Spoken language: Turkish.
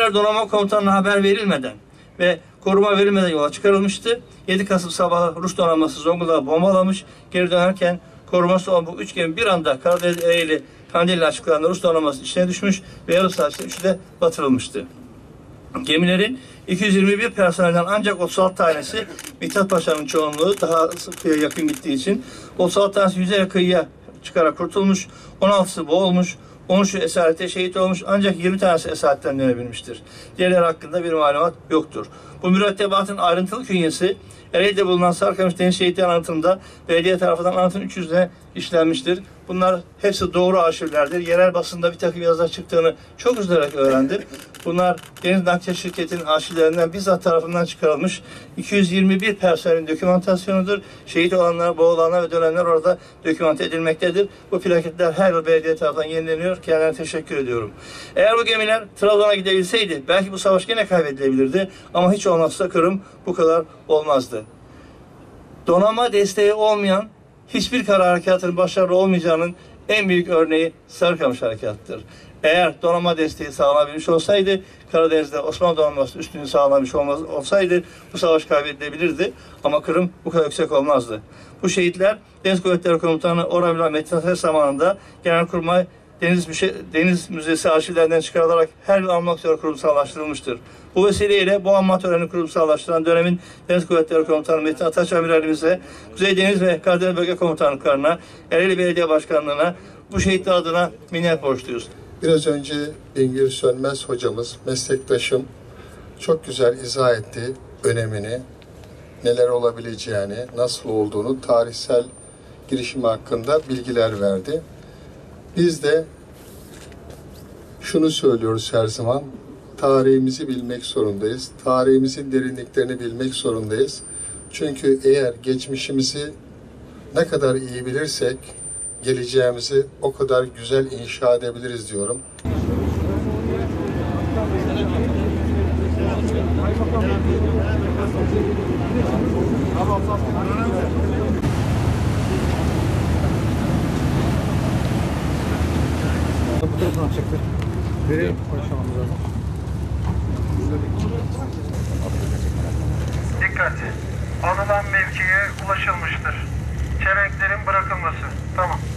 Gemiler donanma komutanına haber verilmeden ve koruma verilmeden yola çıkarılmıştı. 7 Kasım sabahı Rus donanması Zonguldak'ı bombalamış. Geri dönerken koruması olan bu 3 gemi bir anda Karadeniz Ereğli Kandilli açıklarında Rus donanmasının içine düşmüş ve yarım saat içinde 3'ü de batırılmıştı. Gemilerin 221 personelden ancak 36 tanesi Mithat Paşa'nın çoğunluğu daha kıyıya yakın gittiği için 36 tanesi yüzeye kıyıya çıkarak kurtulmuş, 16'sı boğulmuş, 13'ü esarete şehit olmuş ancak 20 tanesi esaretten dönebilmiştir. Diğerleri hakkında bir malumat yoktur. Bu mürettebatın ayrıntılı künyesi Ereğli'de bulunan Sarıkamış Deniz Şehitleri anıtında belediye tarafından anıtın 300'üne işlenmiştir. Bunlar hepsi doğru arşivlerdir. Yerel basında bir takım yazılar çıktığını çok üzülerek öğrendim. Bunlar Deniz Nakliye Şirketi'nin arşivlerinden bizzat tarafından çıkarılmış 221 personelin dokümantasyonudur. Şehit olanlar, boğulanlar ve dönenler orada dokümante edilmektedir. Bu plaketler her yıl belediye tarafından yenileniyor. Kendilerine teşekkür ediyorum. Eğer bu gemiler Trabzon'a gidebilseydi belki bu savaş gene kaybedilebilirdi. Ama hiç olmazsa Kırım bu kadar olmazdı. Donanma desteği olmayan hiçbir kara harekatının başarılı olmayacağının en büyük örneği Sarıkamış Harekatı'dır. Eğer donanma desteği sağlanabilmiş olsaydı, Karadeniz'de Osmanlı donanması üstünlüğü sağlanabilmiş olsaydı bu savaş kaybedilebilirdi. Ama Kırım bu kadar yüksek olmazdı. Bu şehitler Deniz Kuvvetleri Komutanı Orhan Metin Ateş zamanında Genelkurmay Deniz Müzesi arşivlerinden çıkarılarak her yıl anmak üzere kurumsallaştırılmıştır. Bu vesileyle bu anma törenini kurumsallaştıran dönemin Deniz Kuvvetleri Komutanı Metin Ataç Amiralimize, Kuzey Deniz ve Karadeniz Bölge Komutanlıklarına, Ereğli Belediye Başkanlığı'na bu şehitler adına minnet borçluyuz. Biraz önce Bingöl Sönmez hocamız, meslektaşım çok güzel izah etti önemini, neler olabileceğini, nasıl olduğunu, tarihsel girişimi hakkında bilgiler verdi. Biz de şunu söylüyoruz her zaman, tarihimizi bilmek zorundayız. Tarihimizin derinliklerini bilmek zorundayız. Çünkü eğer geçmişimizi ne kadar iyi bilirsek, geleceğimizi o kadar güzel inşa edebiliriz diyorum. Dikkat! Alınan mevkiye ulaşılmıştır. Çelenklerin bırakılması. Tamam.